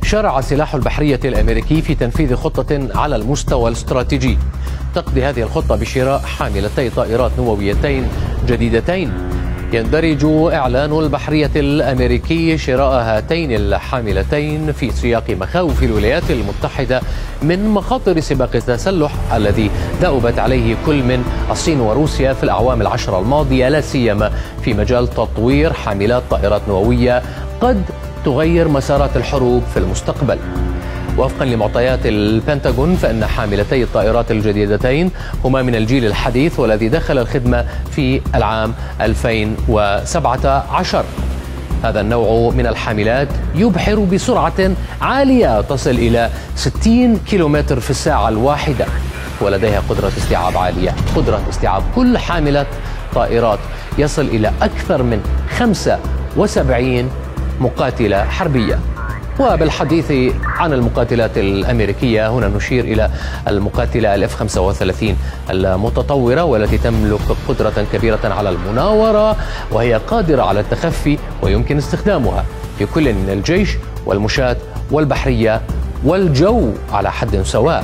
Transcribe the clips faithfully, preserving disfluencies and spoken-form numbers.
شرع سلاح البحرية الأمريكي في تنفيذ خطة على المستوى الاستراتيجي تقضي هذه الخطة بشراء حاملتي طائرات نوويتين جديدتين. يندرج إعلان البحرية الأمريكي شراء هاتين الحاملتين في سياق مخاوف الولايات المتحدة من مخاطر سباق التسلح الذي دأبت عليه كل من الصين وروسيا في الأعوام العشر الماضية، لا سيما في مجال تطوير حاملات طائرات نووية قد تغير مسارات الحروب في المستقبل. وفقا لمعطيات البنتاغون فإن حاملتي الطائرات الجديدتين هما من الجيل الحديث والذي دخل الخدمة في العام ألفين وسبعة عشر. هذا النوع من الحاملات يبحر بسرعة عالية تصل إلى ستين كيلومتر في الساعة الواحدة، ولديها قدرة استيعاب عالية. قدرة استيعاب كل حاملة طائرات يصل إلى أكثر من خمسة وسبعين مقاتلة حربية. وبالحديث عن المقاتلات الأمريكية هنا نشير إلى المقاتلة الإف خمسة وثلاثين المتطورة والتي تملك قدرة كبيرة على المناورة، وهي قادرة على التخفي ويمكن استخدامها في كل من الجيش والمشاة والبحرية والجو على حد سواء.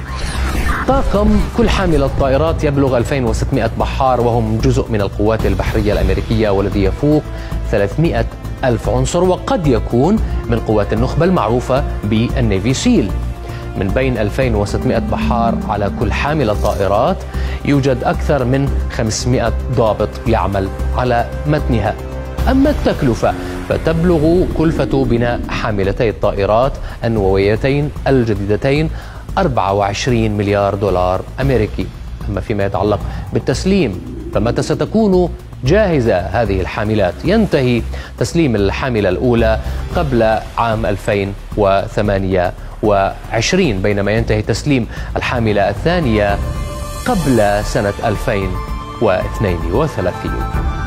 طاقم كل حامل الطائرات يبلغ ألفين وستمائة بحار، وهم جزء من القوات البحرية الأمريكية والذي يفوق ثلاثمائة ألف عنصر، وقد يكون من قوات النخبة المعروفة بالنيفي سيل. من بين ألفين وستمائة بحار على كل حامل طائرات يوجد أكثر من خمسمائة ضابط يعمل على متنها. أما التكلفة فتبلغ كلفة بناء حاملتي الطائرات النوويتين الجديدتين أربعة وعشرين مليار دولار أمريكي. أما فيما يتعلق بالتسليم فمتى ستكون جاهزة هذه الحاملات؟ ينتهي تسليم الحاملة الأولى قبل عام ألفين وثمانية وعشرين، بينما ينتهي تسليم الحاملة الثانية قبل سنة ألفين واثنين وثلاثين.